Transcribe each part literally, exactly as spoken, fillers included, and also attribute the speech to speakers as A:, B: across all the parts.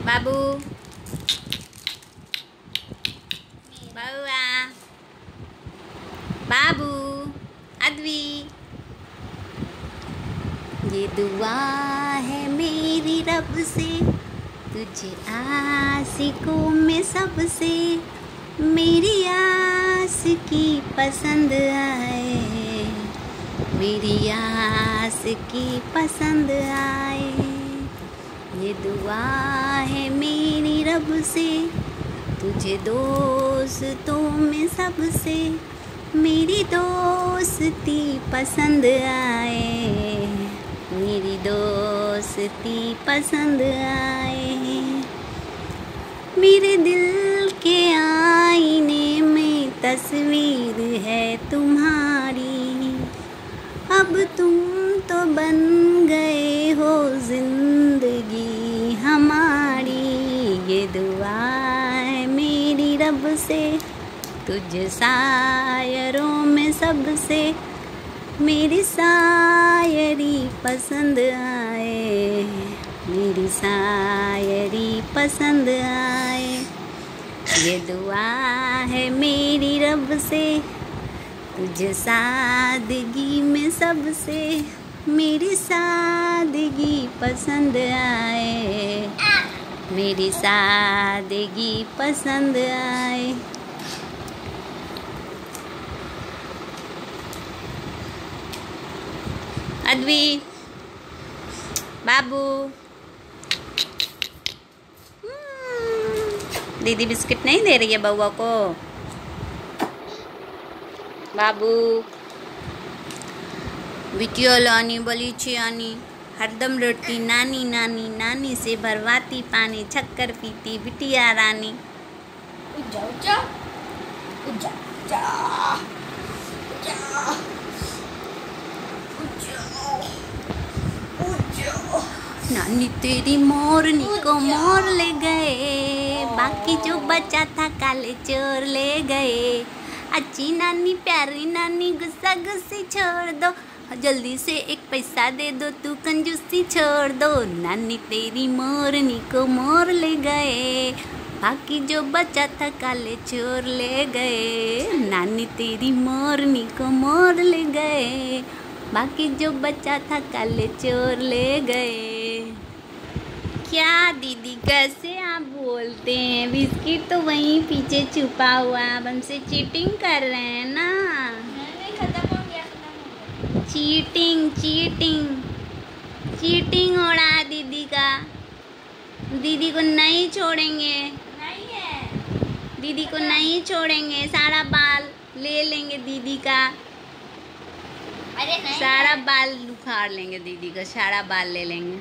A: बाबू बाबूआ बाबू अद्वी, ये दुआ है मेरी रब से तुझे आशिकों में सबसे, मेरी आस की पसंद आए, मेरी आस की पसंद आए। ये दुआ है मेरी रब से तुझे दोस्तों में सबसे, मेरी दोस्ती पसंद आए, मेरी दोस्ती पसंद आए। मेरे दिल के आईने में तस्वीर है तुम्हारी, अब तुम तो बन गए हो जिंदगी हमारी। ये दुआ है मेरी रब से तुझे शायरों में सबसे, मेरी शायरी पसंद आए, मेरी शायरी पसंद आए। ये दुआ है मेरी रब से तुझे सादगी में सबसे, मेरी सादगी पसंद आए, मेरी सादगी पसंद आए। अद्वी बाबू, दीदी बिस्किट नहीं दे रही है बउआ को। बाबू बिटिया लानी बली छियानी, हरदम रोटी नानी नानी, नानी से भरवाती पानी, शक्कर पीती बिटिया रानी।
B: उज्जा उज्जा उज्जा उज्जा उज्जा उज्जा।
A: नानी तेरी मोरनी को मोर ले गए, बाकी जो बचा था काले चोर ले गए। अच्छी नानी प्यारी नानी गुस्सा गुस्सी छोड़ दो, जल्दी से एक पैसा दे दो तू कंजूसी छोड़ दो। नानी तेरी मोरनी को मोर ले गए, बाकी जो बचा था काले चोर ले गए। नानी तेरी मोरनी को मोर ले गए, बाकी जो बचा था काले चोर ले गए। क्या दीदी कैसे आप बोलते हैं? बिस्किट तो वहीं पीछे छुपा हुआ है, आप हमसे चीटिंग कर रहे हैं ना।
B: नहीं, खत्म हो गया, खत्म हो गया।
A: चीटिंग चीटिंग चीटिंग हो रहा है दीदी का। दीदी को नहीं छोड़ेंगे,
B: नहीं है,
A: दीदी को नहीं छोड़ेंगे, सारा बाल ले लेंगे दीदी का।
B: अरे नहीं
A: सारा बाल उखाड़ लेंगे दीदी का, सारा बाल ले लेंगे।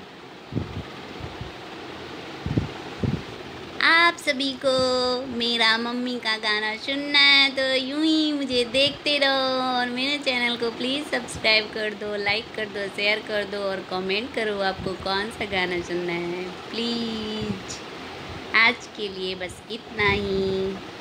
A: आप सभी को मेरा मम्मी का गाना सुनना है तो यूं ही मुझे देखते रहो, और मेरे चैनल को प्लीज़ सब्सक्राइब कर दो, लाइक कर दो, शेयर कर दो और कमेंट करो आपको कौन सा गाना सुनना है प्लीज़। आज के लिए बस इतना ही।